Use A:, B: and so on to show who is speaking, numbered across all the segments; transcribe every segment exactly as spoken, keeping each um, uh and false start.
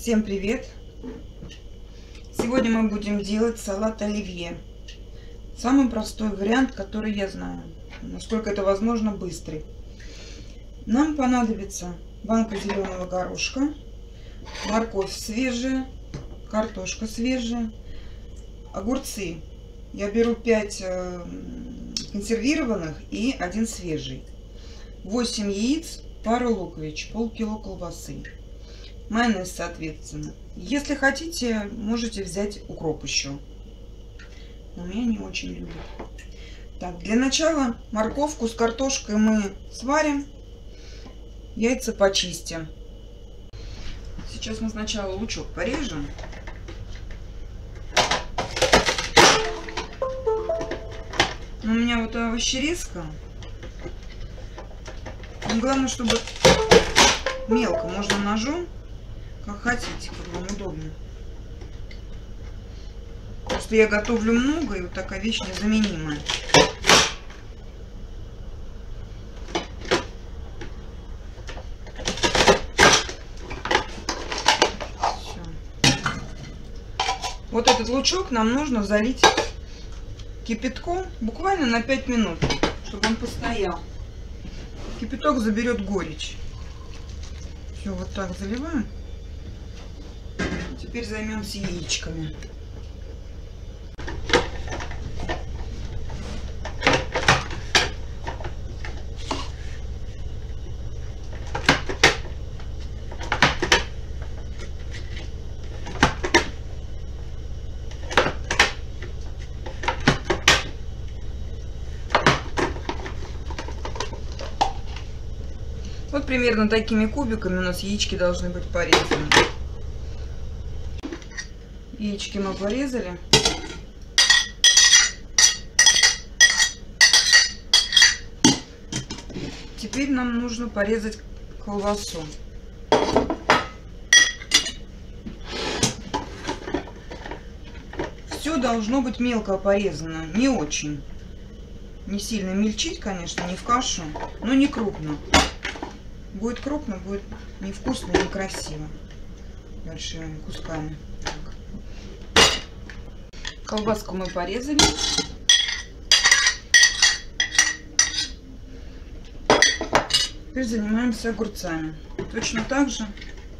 A: Всем привет! Сегодня мы будем делать салат оливье. Самый простой вариант, который я знаю. Насколько это возможно, быстрый. Нам понадобится банка зеленого горошка, морковь свежая, картошка свежая, огурцы. Я беру пять консервированных и один свежий. восемь яиц, пару луковиц, полкило колбасы. Майонез, соответственно. Если хотите, можете взять укроп еще. Но меня не очень любят. Так, для начала морковку с картошкой мы сварим. Яйца почистим. Сейчас мы сначала лучок порежем. У меня вот овощерезка. Но главное, чтобы мелко. Можно ножом, как хотите, как вам удобно. Просто я готовлю много, и вот такая вещь незаменимая. Все. Вот этот лучок нам нужно залить кипятком буквально на пять минут, чтобы он постоял. Кипяток заберет горечь. Все, вот так заливаем. Теперь займемся яичками. Вот примерно такими кубиками у нас яички должны быть порезаны. Яички мы порезали. Теперь нам нужно порезать колбасу. Все должно быть мелко порезано, не очень. Не сильно мельчить, конечно, не в кашу, но не крупно. Будет крупно, будет невкусно и некрасиво. Большими кусками. Так. Колбаску мы порезали. Теперь занимаемся огурцами. Точно так же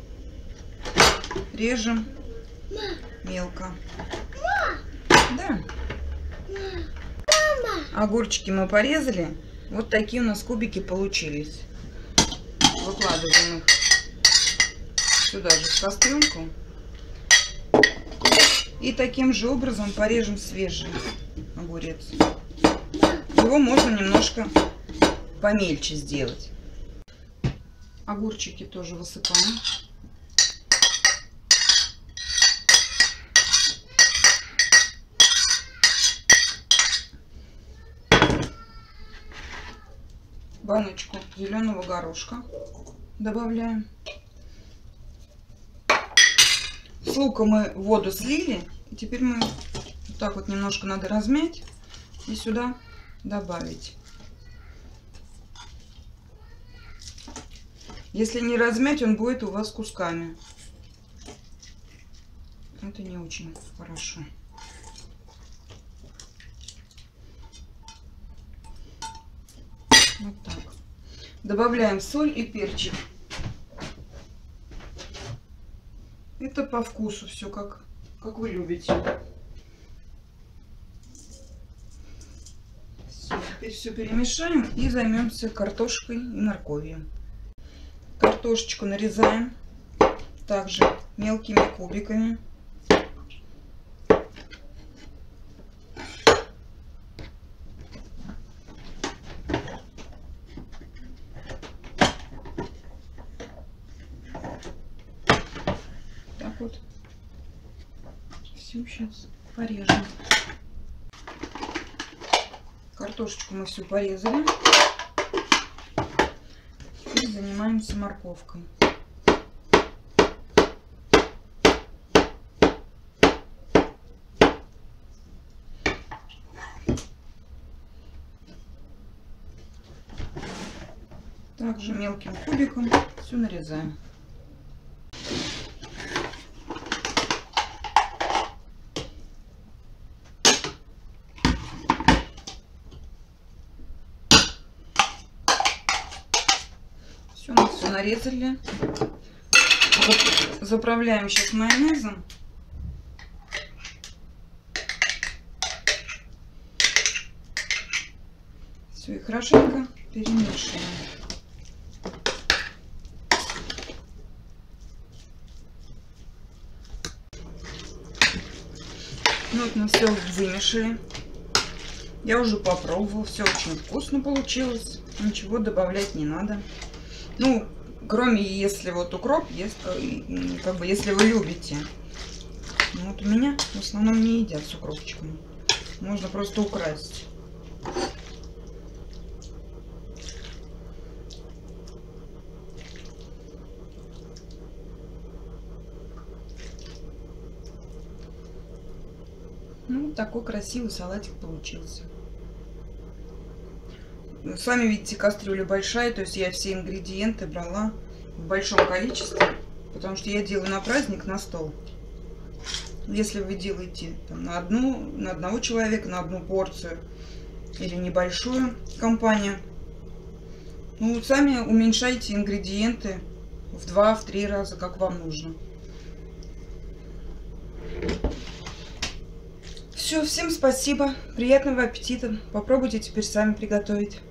A: режем мелко. Да. Огурчики мы порезали. Вот такие у нас кубики получились. Выкладываем их сюда же в кастрюльку. И таким же образом порежем свежий огурец. Его можно немножко помельче сделать. Огурчики тоже высыпаем. Баночку зеленого горошка добавляем. С лука мы воду слили. И теперь мы вот так вот немножко надо размять и сюда добавить. Если не размять, он будет у вас кусками. Это не очень хорошо. Вот так. Добавляем соль и перчик. Это по вкусу все, как, как вы любите. Все, теперь все перемешаем и займемся картошкой и морковью. Картошечку нарезаем также мелкими кубиками. Вот все сейчас порежем. Картошечку мы всю порезали. Теперь занимаемся морковкой. Также мелким кубиком все нарезаем. курицу нарезали. Заправляем сейчас майонезом. Все, и хорошенько перемешиваем. Ну вот мы все вымешали. Я уже попробовала, все очень вкусно получилось. Ничего добавлять не надо. Ну, кроме если вот укроп, если, как бы, если вы любите. Ну, вот у меня в основном не едят с укропчиком. Можно просто украсить. Ну, такой красивый салатик получился. Сами видите, кастрюля большая, то есть я все ингредиенты брала в большом количестве, потому что я делаю на праздник, на стол. Если вы делаете там, на одну, на одного человека, на одну порцию или небольшую компанию, ну, сами уменьшайте ингредиенты в два-три раза, как вам нужно. Все, всем спасибо, приятного аппетита. Попробуйте теперь сами приготовить.